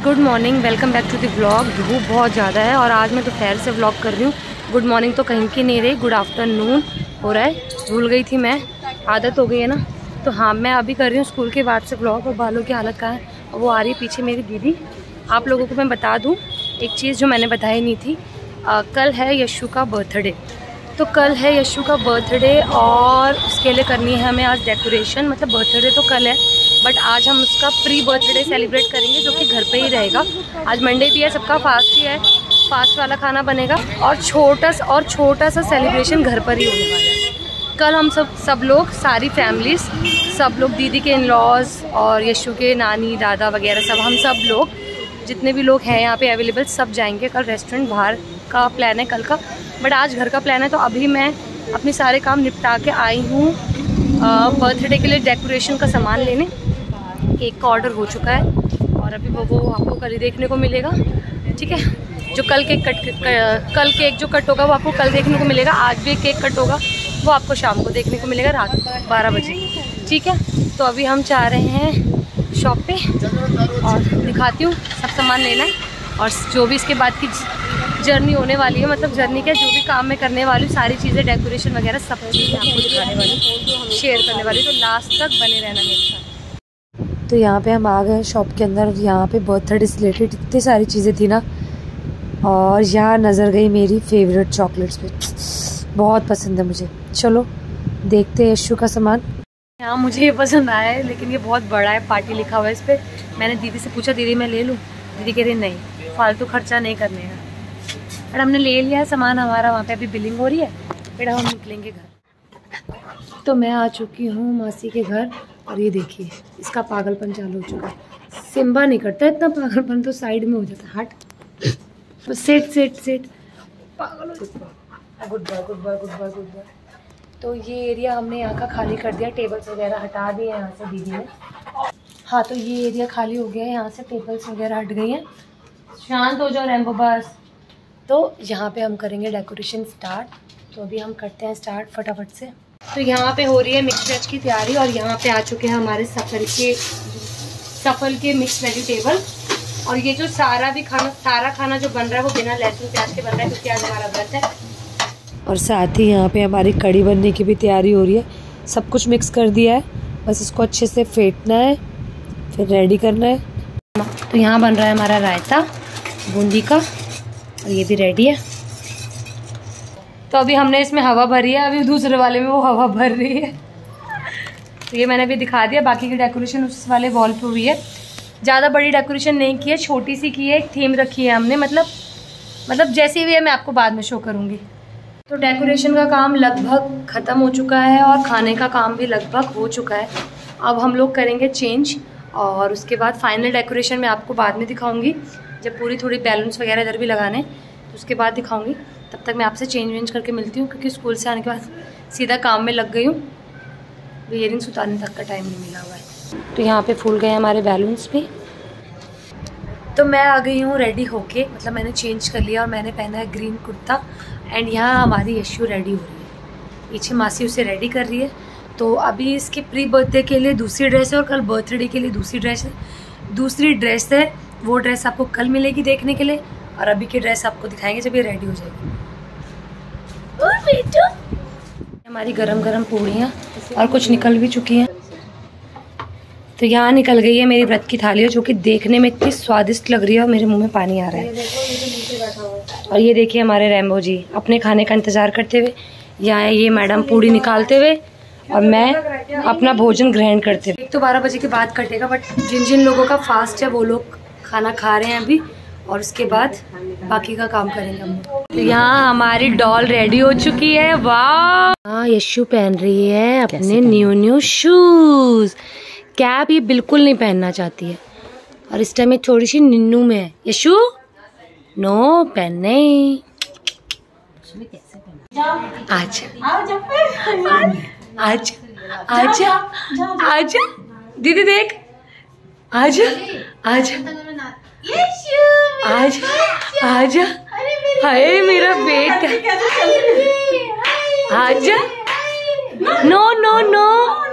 Good morning, welcome back to the vlog. धूप बहुत ज़्यादा है और आज मैं दोपहर से व्लॉग कर रही हूँ। गुड मॉर्निंग तो कहीं की नहीं रही, गुड आफ्टरनून हो रहा है। भूल गई थी मैं, आदत हो गई है ना। तो हाँ, मैं अभी कर रही हूँ स्कूल के बाद से व्लॉग। और बालों की हालत कहाँ है, वो आ रही है पीछे मेरी दीदी। आप लोगों को मैं बता दूँ एक चीज़ जो मैंने बताई नहीं थी। कल है यशु का बर्थडे, तो कल है यशु का बर्थडे और उसके लिए करनी है हमें आज डेकोरेशन। मतलब बर्थडे तो कल है, बट आज हम उसका प्री बर्थडे सेलिब्रेट करेंगे, जो कि घर पे ही रहेगा। आज मंडे भी है, सबका फास्ट ही है, फास्ट वाला खाना बनेगा और छोटा सा सेलिब्रेशन घर पर ही होने वाला है। कल हम सब लोग, सारी फैमिलीज, सब लोग, दीदी के इन-लॉज और यशु के नानी दादा वगैरह हम सब लोग, जितने भी लोग हैं यहाँ पे अवेलेबल, सब जाएंगे। कल रेस्टोरेंट बाहर का प्लान है कल का, बट आज घर का प्लान है। तो अभी मैं अपने सारे काम निपटा के आई हूँ बर्थडे के लिए डेकोरेशन का सामान लेने। केक का ऑर्डर हो चुका है और अभी वो आपको कल ही देखने को मिलेगा, ठीक है। जो कल केक जो कट होगा वो आपको कल देखने को मिलेगा। आज भी एक केक कट होगा, वो आपको शाम को देखने को मिलेगा, रात 12 बजे, ठीक है। तो अभी हम जा रहे हैं शॉप पे और दिखाती हूँ, सब सामान लेना है। और जो भी इसके बाद की जर्नी होने वाली है, मतलब जर्नी क्या, जो भी काम मैं करने वाली हूँ, सारी चीज़ें डेकोरेशन वगैरह सब चीज़ें आपको दिखाने वाली, शेयर करने वाली। तो लास्ट तक बने रहना मेरे साथ। तो यहाँ पे हम आ गए शॉप के अंदर। यहाँ पे बर्थडे से रिलेटेड इतनी सारी चीज़ें थी ना, और यहाँ नज़र गई मेरी फेवरेट चॉकलेट्स पे, बहुत पसंद है मुझे। चलो देखते हैं यशु का सामान। यहाँ मुझे ये पसंद आया है, लेकिन ये बहुत बड़ा है, पार्टी लिखा हुआ है इस पर। मैंने दीदी से पूछा, दीदी मैं ले लूँ? दीदी कह रही नहीं, फालतू खर्चा नहीं करने हैं। बट हमने ले लिया है सामान हमारा, वहाँ पे अभी बिलिंग हो रही है, फिर हम निकलेंगे घर। तो मैं आ चुकी हूँ मासी के घर और ये देखिए इसका पागलपन चालू हो चुका है। सिम्बा नहीं करता इतना पागलपन, तो साइड में हो जाता है। हट, सेट पागल हो जाता। Good bye. तो ये एरिया हमने यहाँ का खाली कर दिया, टेबल्स वगैरह हटा दिए यहाँ से दीदी ने। हाँ, तो ये एरिया खाली हो गया है, यहाँ से टेबल्स वगैरह हट गई हैं। शांत हो जाओ रैम्बो बस। तो यहाँ पे हम करेंगे डेकोरेशन स्टार्ट। तो अभी हम करते हैं स्टार्ट फटाफट से। तो यहाँ पे हो रही है मिक्स वेज की तैयारी और यहाँ पे आ चुके हैं हमारे सफल के मिक्स वेजिटेबल। और ये जो सारा खाना जो बन रहा है वो बिना लहसुन प्याज के बन रहा है, क्योंकि आज हमारा व्रत है। और साथ ही यहाँ पे हमारी कड़ी बनने की भी तैयारी हो रही है। सब कुछ मिक्स कर दिया है, बस इसको अच्छे से फेंटना है, फिर रेडी करना है। तो यहाँ बन रहा है हमारा रायता बूंदी का, और ये भी रेडी है। तो अभी हमने इसमें हवा भरी है, अभी दूसरे वाले में वो हवा भर रही है। तो ये मैंने अभी दिखा दिया। बाकी की डेकोरेशन उस वाले वॉल पे हुई है। ज़्यादा बड़ी डेकोरेशन नहीं की है, छोटी सी की है, एक थीम रखी है हमने। मतलब जैसी भी है मैं आपको बाद में शो करूँगी। तो डेकोरेशन का काम लगभग ख़त्म हो चुका है और खाने का काम भी लगभग हो चुका है। अब हम लोग करेंगे चेंज और उसके बाद फाइनल डेकोरेशन मैं आपको बाद में दिखाऊंगी, जब पूरी थोड़ी बैलून्स वगैरह इधर भी लगाने, तो उसके बाद दिखाऊंगी। तब तक मैं आपसे चेंज वेंज करके मिलती हूँ, क्योंकि स्कूल से आने के बाद सीधा काम में लग गई हूँ। इयरिंग्स उतारने तक का टाइम नहीं मिला हुआ है। तो यहाँ पे फूल गए हमारे बैलून्स भी। तो मैं आ गई हूँ रेडी होके, मतलब मैंने चेंज कर लिया और मैंने पहना है ग्रीन कुर्ता। एंड यहाँ हमारी यशु रेडी हो रही है, पीछे मासी उसे रेडी कर रही है। तो अभी इसके प्री बर्थडे के लिए दूसरी ड्रेस है और कल बर्थडे के लिए दूसरी ड्रेस है। वो ड्रेस आपको कल मिलेगी देखने के लिए, और अभी की ड्रेस आपको दिखाएंगे जब ये रेडी हो जाएगी। और बेटा हमारी गरम पूड़ियाँ और कुछ निकल भी चुकी हैं। तो यहाँ निकल गई है मेरी व्रत की थाली, जो कि देखने में इतनी स्वादिष्ट लग रही है और मेरे मुंह में पानी आ रहा है। और ये देखिए हमारे रैम्बो जी अपने खाने का इंतज़ार करते हुए, यहाँ ये मैडम पूड़ी निकालते हुए और मैं अपना भोजन ग्रहण करते हुए। 12 बजे के बाद कटेगा, बट जिन लोगों का फास्ट है वो लोग खाना खा रहे हैं अभी, और उसके बाद बाकी का काम करेंगे हम। तो यहाँ हमारी डॉल रेडी हो चुकी है। वाह, हाँ, यशु पहन रही है अपने न्यू शूज। कैप ये बिल्कुल नहीं पहनना चाहती है, और इस टाइम ये थोड़ी सी निन्नू में है। यशु नो पहनने, आजा दीदी देख, आजा हाय मेरा बेटा, आजा। नो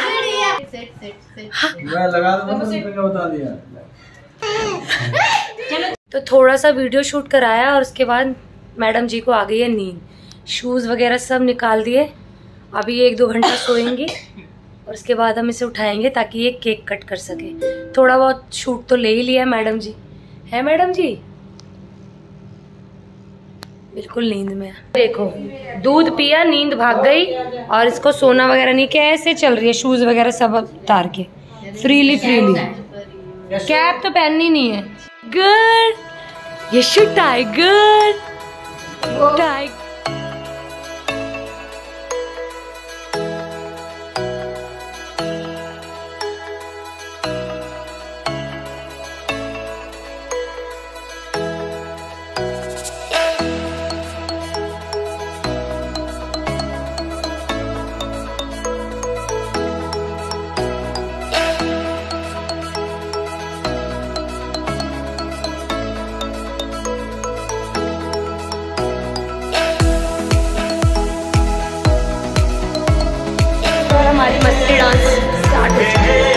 मैं लगा दूंगा, बता दिया। तो थोड़ा सा वीडियो शूट कराया और उसके बाद मैडम जी को आ गई है नींद। शूज़ वगैरह सब निकाल दिए। अभी 1-2 घंटा सोएंगी और उसके बाद हम इसे उठाएंगे ताकि ये केक कट कर सके। थोड़ा बहुत शूट तो ले ही लिया मैडम जी, है मैडम जी? बिल्कुल नींद में। देखो दूध पिया, नींद भाग गई और इसको सोना वगैरह नहीं। कैसे चल रही है, शूज वगैरह सब उतार के फ्रीली। कैप तो पहननी नहीं है। Good, Yashu tiger tiger. हमारी मस्ती डांस स्टार्ट हो चुकी है।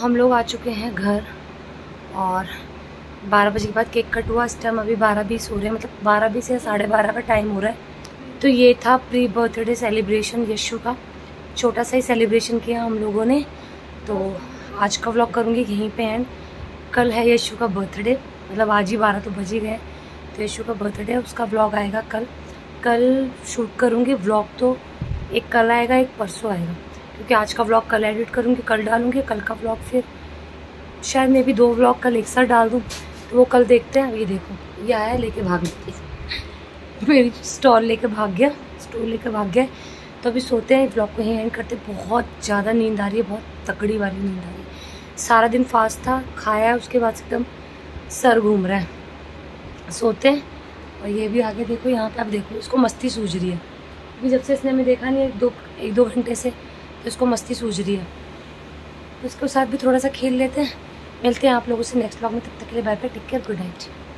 हम लोग आ चुके हैं घर और 12 बजे के बाद केक कट हुआ। इस टाइम अभी 12:20 हो रहे हैं, मतलब 12:20 या 12:30 का टाइम हो रहा है। तो ये था प्री बर्थडे सेलिब्रेशन यशु का, छोटा सा ही सेलिब्रेशन किया हम लोगों ने। तो आज का व्लॉग करूँगी यहीं पे एंड। कल है यशु का बर्थडे, मतलब आज ही 12 तो बज ही गए। तो यशु का बर्थडे, उसका व्लॉग आएगा कल शूट करूँगी व्लॉग। तो एक कल आएगा, एक परसों आएगा, क्योंकि आज का व्लॉग कल एडिट करूँगी, कल डालूँगी। कल का व्लॉग फिर शायद मैं भी 2 व्लॉग कल एक साथ डाल दूँ, तो वो कल देखते हैं। ये देखो, ये आया लेके भाग गया, मेरी स्टॉल लेके भाग गया। तो अभी सोते हैं, व्लॉग को यहीं एंड करते। बहुत ज़्यादा नींद आ रही है, बहुत तकड़ी वाली नींद आ रही है। सारा दिन फास्ट था, खाया है, उसके बाद एकदम सर घूम रहा है। सोते हैं। और ये भी आगे देखो, यहाँ पे आप देखो, इसको मस्ती सूझ रही है। अभी जब से इसने हमें देखा नहीं एक दो घंटे से, तो इसको मस्ती सूझ रही है। तो इसके साथ भी थोड़ा सा खेल लेते हैं। मिलते हैं आप लोगों से नेक्स्ट व्लॉग में, तब तक के लिए bye bye, take care, good night.